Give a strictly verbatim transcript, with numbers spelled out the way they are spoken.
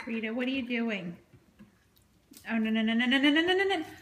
Rita, what are you doing? Oh, no, no, no, no, no, no, no, no, no, no.